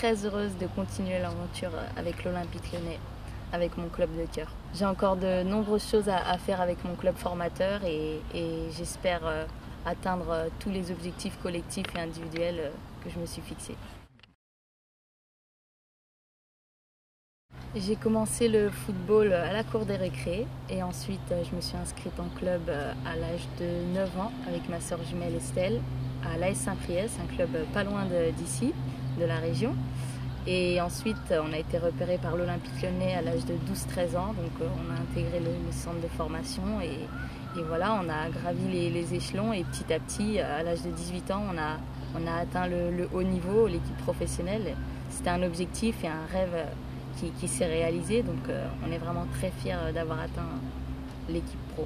très heureuse de continuer l'aventure avec l'Olympique Lyonnais, avec mon club de cœur. J'ai encore de nombreuses choses à faire avec mon club formateur et j'espère atteindre tous les objectifs collectifs et individuels que je me suis fixés. J'ai commencé le football à la cour des récrés et ensuite je me suis inscrite en club à l'âge de 9 ans avec ma sœur jumelle Estelle à l'AS Saint-Priest, un club pas loin d'ici, de la région. Et ensuite on a été repéré par l'Olympique Lyonnais à l'âge de 12-13 ans, donc on a intégré le centre de formation et voilà, on a gravi les échelons et petit à petit, à l'âge de 18 ans, on a atteint le haut niveau, l'équipe professionnelle. C'était un objectif et un rêve qui s'est réalisé, donc on est vraiment très fiers d'avoir atteint l'équipe pro.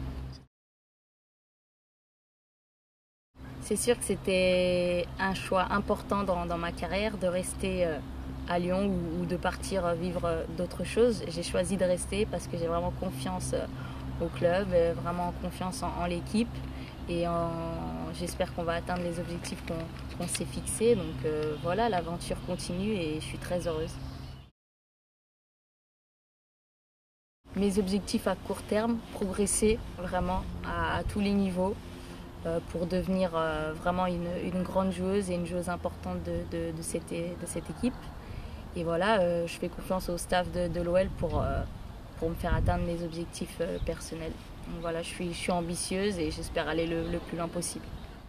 C'est sûr que c'était un choix important dans ma carrière de rester à Lyon ou de partir vivre d'autres choses. J'ai choisi de rester parce que j'ai vraiment confiance au club, vraiment confiance en l'équipe et j'espère qu'on va atteindre les objectifs qu'on s'est fixés. Donc voilà, l'aventure continue et je suis très heureuse. Mes objectifs à court terme, progresser vraiment à tous les niveaux pour devenir vraiment une grande joueuse et une joueuse importante de cette équipe. Et voilà, je fais confiance au staff de l'OL pour me faire atteindre mes objectifs personnels. Donc voilà, je suis ambitieuse et j'espère aller le plus loin possible.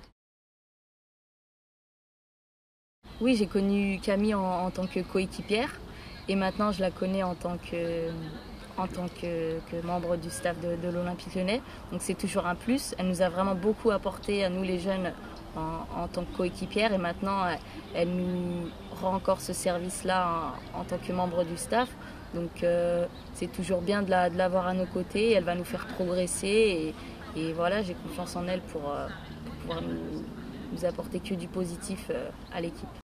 Oui, j'ai connu Camille en tant que coéquipière et maintenant je la connais en tant que membre du staff de l'Olympique Lyonnais. Donc c'est toujours un plus. Elle nous a vraiment beaucoup apporté à nous les jeunes en tant que coéquipière et maintenant elle nous rend encore ce service-là en tant que membre du staff. Donc c'est toujours bien de l'avoir à nos côtés. Elle va nous faire progresser et voilà, j'ai confiance en elle pour pouvoir nous apporter que du positif à l'équipe.